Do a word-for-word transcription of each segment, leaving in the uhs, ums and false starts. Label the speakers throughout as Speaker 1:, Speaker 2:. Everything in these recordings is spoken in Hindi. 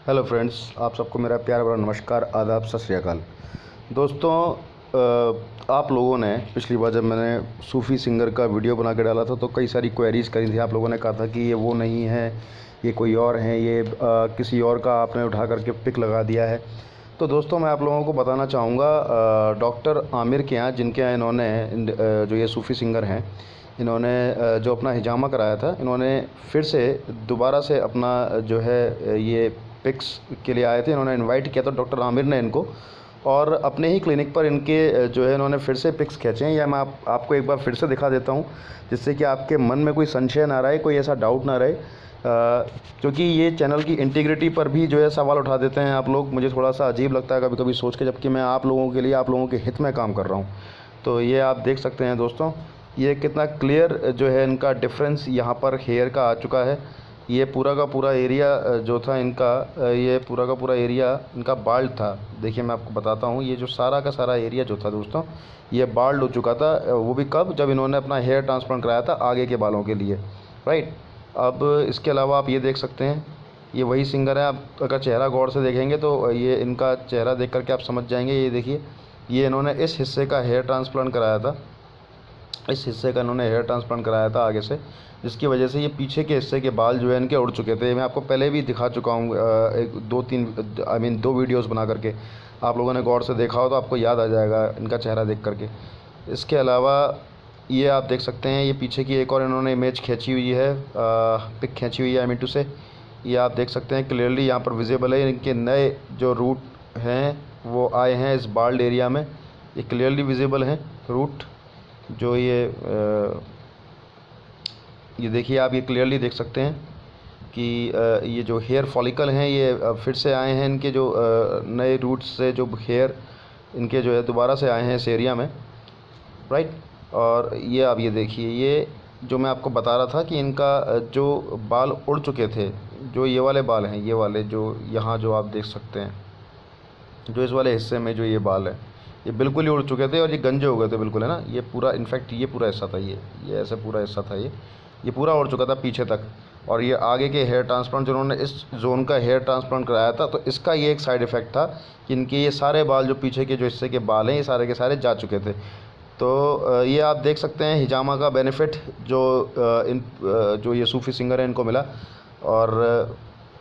Speaker 1: हेलो फ्रेंड्स, आप सबको मेरा प्यार भरा नमस्कार, आदाब, सत श्री अकाल। दोस्तों, अ, आप लोगों ने पिछली बार जब मैंने सूफ़ी सिंगर का वीडियो बना के डाला था तो कई सारी क्वेरीज़ करी थी। आप लोगों ने कहा था कि ये वो नहीं है, ये कोई और हैं, ये आ, किसी और का आपने उठा करके पिक लगा दिया है। तो दोस्तों, मैं आप लोगों को बताना चाहूँगा डॉक्टर आमिर के यहाँ, जिनके यहाँ इन्होंने अ, जो ये सूफ़ी सिंगर हैं, इन्होंने अ, जो अपना हिजामा कराया था, इन्होंने फिर से दोबारा से अपना जो है ये पिक्स के लिए आए थे। इन्होंने इनवाइट किया था डॉक्टर आमिर ने इनको, और अपने ही क्लिनिक पर इनके जो है इन्होंने फिर से पिक्स खींचे हैं। या मैं आप, आपको एक बार फिर से दिखा देता हूं, जिससे कि आपके मन में कोई संशय ना रहे, कोई ऐसा डाउट ना रहे, क्योंकि ये चैनल की इंटीग्रिटी पर भी जो है सवाल उठा देते हैं आप लोग। मुझे थोड़ा सा अजीब लगता है कभी कभी सोच के, जबकि मैं आप लोगों के लिए, आप लोगों के हित में काम कर रहा हूँ। तो ये आप देख सकते हैं दोस्तों, ये कितना क्लियर जो है इनका डिफरेंस यहाँ पर हेयर का आ चुका है। ये पूरा का पूरा एरिया जो था इनका, ये पूरा का पूरा एरिया इनका बाल्ड था। देखिए, मैं आपको बताता हूँ, ये जो सारा का सारा एरिया जो था दोस्तों, ये बाल्ड हो चुका था। वो भी कब? जब इन्होंने अपना हेयर ट्रांसप्लांट कराया था आगे के बालों के लिए, राइट। अब इसके अलावा आप ये देख सकते हैं, ये वही सिंगर है। आप अगर चेहरा गौर से देखेंगे तो ये इनका चेहरा देख करके आप समझ जाएंगे। ये देखिए, ये इन्होंने इस हिस्से का हेयर ट्रांसप्लांट कराया था, इस हिस्से का इन्होंने हेयर ट्रांसप्लांट कराया था आगे से, जिसकी वजह से ये पीछे के हिस्से के बाल जो है इनके उड़ चुके थे। मैं आपको पहले भी दिखा चुका हूँ, एक दो तीन आई मीन दो वीडियोस बना करके। आप लोगों ने गौर से देखा हो तो आपको याद आ जाएगा इनका चेहरा देख करके। इसके अलावा ये आप देख सकते हैं, ये पीछे की एक और इन्होंने इमेज खींची हुई है, पिक खींची हुई है आई मीन टू से। ये आप देख सकते हैं क्लियरली, यहाँ पर विजिबल है इनके नए जो रूट हैं वो आए हैं इस बाल्ड एरिया में। ये क्लियरली विजिबल हैं रूट, जो ये आ, ये देखिए आप, ये क्लियरली देख सकते हैं कि आ, ये जो हेयर फॉलिकल हैं ये फिर से आए हैं, इनके जो नए रूट्स से जो हेयर इनके जो है दोबारा से आए हैं इस एरिया में, राइट। और ये आप ये देखिए, ये जो मैं आपको बता रहा था कि इनका जो बाल उड़ चुके थे, जो ये वाले बाल हैं, ये वाले जो यहाँ जो आप देख सकते हैं, जो इस वाले हिस्से में जो ये बाल है, ये बिल्कुल ही उड़ चुके थे और ये गंजे हो गए थे बिल्कुल, है ना। ये पूरा, इनफैक्ट ये पूरा हिस्सा था, ये ये ऐसे पूरा हिस्सा था, ये ये पूरा उड़ चुका था पीछे तक। और ये आगे के हेयर ट्रांसप्लांट जो उन्होंने इस जोन का हेयर ट्रांसप्लांट कराया था, तो इसका ये एक साइड इफ़ेक्ट था कि इनके ये सारे बाल, जो पीछे के जो हिस्से के बाल हैं, ये सारे के सारे जा चुके थे। तो ये आप देख सकते हैं हिजामा का बेनिफिट जो इन जो ये सूफ़ी सिंगर है इनको मिला, और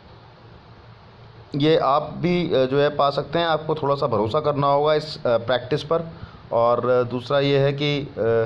Speaker 1: ये आप भी जो है पा सकते हैं। आपको थोड़ा सा भरोसा करना होगा इस प्रैक्टिस पर, और दूसरा ये है कि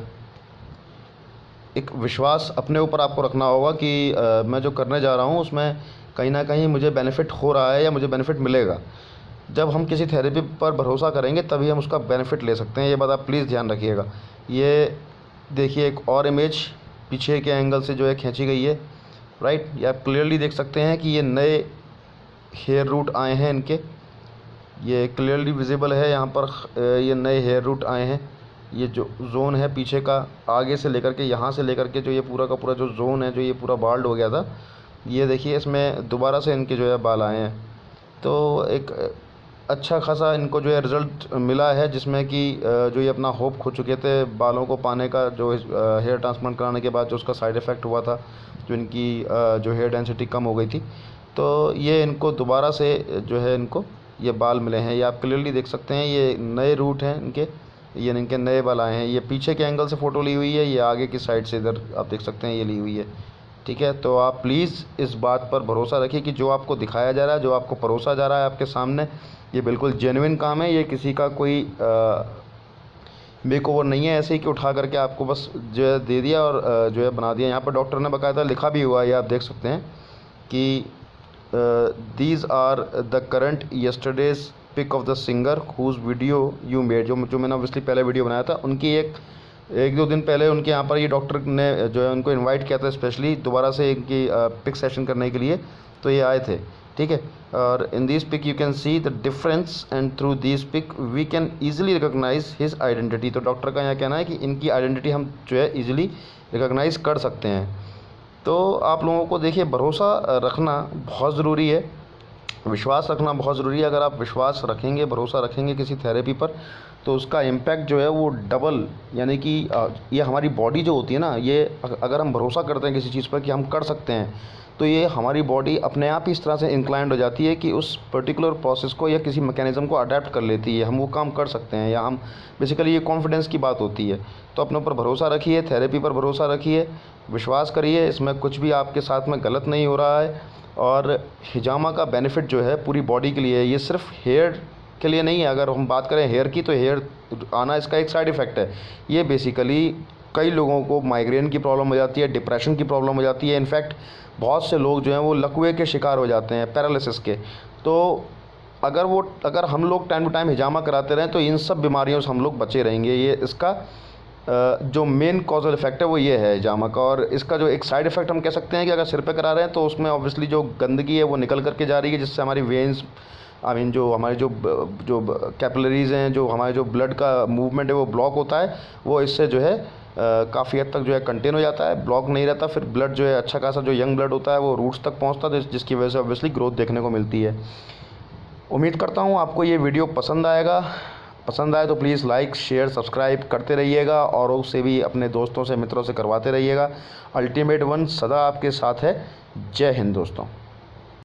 Speaker 1: एक विश्वास अपने ऊपर आपको रखना होगा कि मैं जो करने जा रहा हूँ उसमें कहीं ना कहीं मुझे बेनिफिट हो रहा है या मुझे बेनिफिट मिलेगा। जब हम किसी थेरेपी पर भरोसा करेंगे तभी हम उसका बेनिफिट ले सकते हैं, ये बात आप प्लीज़ ध्यान रखिएगा। ये देखिए, एक और इमेज पीछे के एंगल से जो है खींची गई है, राइट। ये आप क्लियरली देख सकते हैं कि ये नए हेयर रूट आए हैं इनके, ये क्लियरली विजिबल है यहाँ पर। ये नए हेयर रूट आए हैं, ये जो जोन है पीछे का, आगे से लेकर के, यहाँ से लेकर के जो ये पूरा का पूरा जो जोन है, जो ये पूरा बाल्ड हो गया था, ये देखिए इसमें दोबारा से इनके जो है बाल आए हैं। तो एक अच्छा खासा इनको जो है रिज़ल्ट मिला है, जिसमें कि जो ये अपना होप खो चुके थे बालों को पाने का, जो हेयर ट्रांसप्लांट कराने के बाद जो उसका साइड इफ़ेक्ट हुआ था, जो इनकी जो हेयर डेंसिटी कम हो गई थी, तो ये इनको दोबारा से जो है इनको ये बाल मिले हैं। ये आप क्लियरली देख सकते हैं, ये नए रूट हैं इनके, ये इनके नए बाल आए हैं। ये पीछे के एंगल से फ़ोटो ली हुई है, ये आगे की साइड से इधर आप देख सकते हैं ये ली हुई है, ठीक है। तो आप प्लीज़ इस बात पर भरोसा रखिए कि जो आपको दिखाया जा रहा है, जो आपको परोसा जा रहा है आपके सामने, ये बिल्कुल जेन्युइन काम है। ये किसी का कोई मेक ओवर नहीं है ऐसे ही कि उठा करके आपको बस जो है दे दिया और आ, जो है बना दिया। यहाँ पर डॉक्टर ने बाकायदा लिखा भी हुआ है, ये आप देख सकते हैं कि these are the current yesterday's pic of the singer whose video you made, जो जो मैंने ऑब्वियसली पहले वीडियो बनाया था, उनकी एक एक दो दिन पहले उनके यहाँ पर ये डॉक्टर ने जो है उनको इनवाइट किया था स्पेशली दोबारा से इनकी पिक सेशन करने के लिए, तो ये आए थे, ठीक है। और in this pic you can see the difference and through this pic we can easily recognise his identity. तो डॉक्टर का यहाँ कहना है कि इनकी आइडेंटिटी हम जो है ईजिली रिकोगनाइज कर सकते हैं। तो आप लोगों को देखिए, भरोसा रखना बहुत ज़रूरी है। विश्वास रखना बहुत ज़रूरी है। अगर आप विश्वास रखेंगे, भरोसा रखेंगे किसी थेरेपी पर, तो उसका इम्पैक्ट जो है वो डबल, यानी कि ये हमारी बॉडी जो होती है ना, ये अगर हम भरोसा करते हैं किसी चीज़ पर कि हम कर सकते हैं, तो ये हमारी बॉडी अपने आप ही इस तरह से इंक्लाइंड हो जाती है कि उस पर्टिकुलर प्रोसेस को या किसी मैकेनिज़्म को अडेप्ट कर लेती है, हम वो काम कर सकते हैं, या हम बेसिकली ये कॉन्फिडेंस की बात होती है। तो अपने ऊपर भरोसा रखिए, थेरेपी पर भरोसा रखिए, विश्वास करिए, इसमें कुछ भी आपके साथ में गलत नहीं हो रहा है। और हिजामा का बेनिफिट जो है पूरी बॉडी के लिए है, ये सिर्फ हेयर के लिए नहीं है। अगर हम बात करें हेयर की, तो हेयर आना इसका एक साइड इफ़ेक्ट है। ये बेसिकली कई लोगों को माइग्रेन की प्रॉब्लम हो जाती है, डिप्रेशन की प्रॉब्लम हो जाती है, इनफैक्ट बहुत से लोग जो हैं वो लकवे के शिकार हो जाते हैं, पैरालिसिस के। तो अगर वो अगर हम लोग टाइम टू टाइम हिजामा कराते रहें तो इन सब बीमारियों से हम लोग बचे रहेंगे। ये इसका जो मेन कॉजल इफेक्ट है वो ये है हिजामा का। और इसका जो एक साइड इफ़ेक्ट हम कह सकते हैं कि अगर सिर पे करा रहे हैं तो उसमें ऑब्वियसली जो गंदगी है वो निकल करके जा रही है, जिससे हमारी वेन्स, आई मीन जो हमारे जो जो कैपिलरीज़ हैं, जो हमारे जो ब्लड का मूवमेंट है वो ब्लॉक होता है, वो इससे जो है काफ़ी हद तक जो है कंटेन हो जाता है, ब्लॉक नहीं रहता। फिर ब्लड जो है अच्छा खासा जो यंग ब्लड होता है वो रूट्स तक पहुंचता है, जिसकी वजह से ऑब्वियसली ग्रोथ देखने को मिलती है। उम्मीद करता हूं आपको ये वीडियो पसंद आएगा। पसंद आए तो प्लीज़ लाइक, शेयर, सब्सक्राइब करते रहिएगा, और उससे भी अपने दोस्तों से, मित्रों से करवाते रहिएगा। अल्टीमेट वन सदा आपके साथ है। जय हिंद दोस्तों।